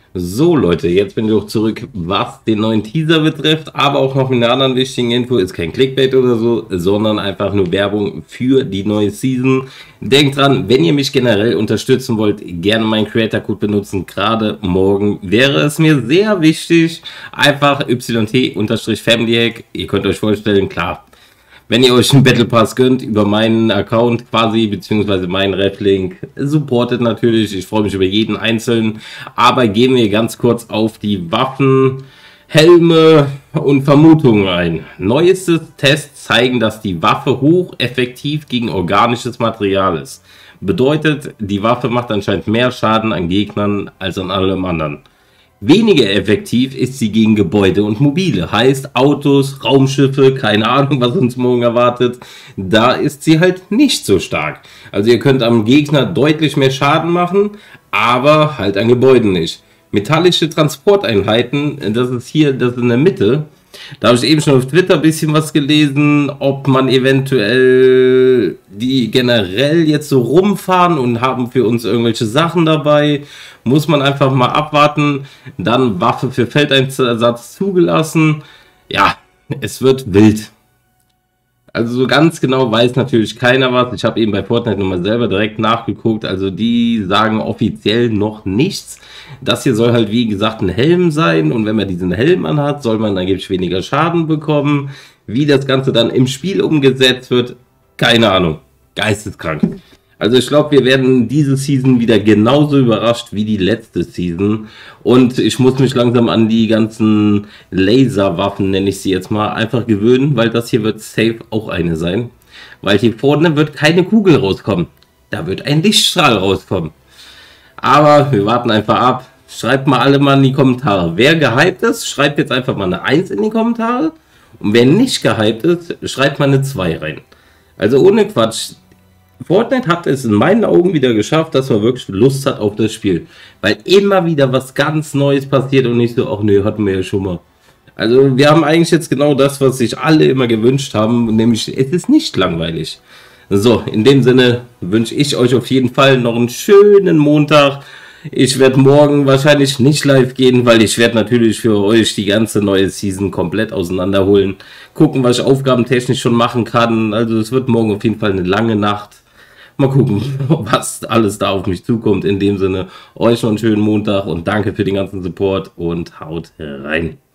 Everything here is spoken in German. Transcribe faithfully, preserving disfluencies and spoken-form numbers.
So Leute, jetzt bin ich auch zurück, was den neuen Teaser betrifft, aber auch noch mit einer anderen wichtigen Info, ist kein Clickbait oder so, sondern einfach nur Werbung für die neue Season. Denkt dran, wenn ihr mich generell unterstützen wollt, gerne meinen Creator-Code benutzen, gerade morgen wäre es mir sehr wichtig, einfach Y T-Family-Hack, ihr könnt euch vorstellen, klar, wenn ihr euch einen Battle Pass gönnt, über meinen Account quasi, beziehungsweise meinen Reflink, supportet natürlich, ich freue mich über jeden Einzelnen, aber gehen wir ganz kurz auf die Waffen, Helme und Vermutungen ein. Neueste Tests zeigen, dass die Waffe hocheffektiv gegen organisches Material ist. Bedeutet, die Waffe macht anscheinend mehr Schaden an Gegnern als an allem anderen. Weniger effektiv ist sie gegen Gebäude und Mobile, heißt Autos, Raumschiffe, keine Ahnung, was uns morgen erwartet. Da ist sie halt nicht so stark. Also ihr könnt am Gegner deutlich mehr Schaden machen, aber halt an Gebäuden nicht. Metallische Transporteinheiten, das ist hier, das in der Mitte. Da habe ich eben schon auf Twitter ein bisschen was gelesen, ob man eventuell die generell jetzt so rumfahren und haben für uns irgendwelche Sachen dabei. Muss man einfach mal abwarten. Dann Waffe für Feldeinsatz zugelassen. Ja, es wird wild. Also so ganz genau weiß natürlich keiner was. Ich habe eben bei Fortnite nochmal selber direkt nachgeguckt. Also die sagen offiziell noch nichts. Das hier soll halt wie gesagt ein Helm sein. Und wenn man diesen Helm anhat, soll man angeblich weniger Schaden bekommen. Wie das Ganze dann im Spiel umgesetzt wird, keine Ahnung. Geisteskrank. Also ich glaube, wir werden diese Season wieder genauso überrascht wie die letzte Season. Und ich muss mich langsam an die ganzen Laserwaffen, nenne ich sie jetzt mal, einfach gewöhnen, weil das hier wird safe auch eine sein. Weil hier vorne wird keine Kugel rauskommen. Da wird ein Lichtstrahl rauskommen. Aber wir warten einfach ab. Schreibt mal alle mal in die Kommentare. Wer gehypt ist, schreibt jetzt einfach mal eine eins in die Kommentare. Und wer nicht gehypt ist, schreibt mal eine zwei rein. Also ohne Quatsch. Fortnite hat es in meinen Augen wieder geschafft, dass man wirklich Lust hat auf das Spiel. Weil immer wieder was ganz Neues passiert und nicht so, ach nee, hatten wir ja schon mal. Also wir haben eigentlich jetzt genau das, was sich alle immer gewünscht haben, nämlich es ist nicht langweilig. So, in dem Sinne wünsche ich euch auf jeden Fall noch einen schönen Montag. Ich werde morgen wahrscheinlich nicht live gehen, weil ich werde natürlich für euch die ganze neue Season komplett auseinanderholen. Gucken, was ich aufgabentechnisch schon machen kann. Also es wird morgen auf jeden Fall eine lange Nacht. Mal gucken, was alles da auf mich zukommt. In dem Sinne, euch noch einen schönen Montag und danke für den ganzen Support und haut rein.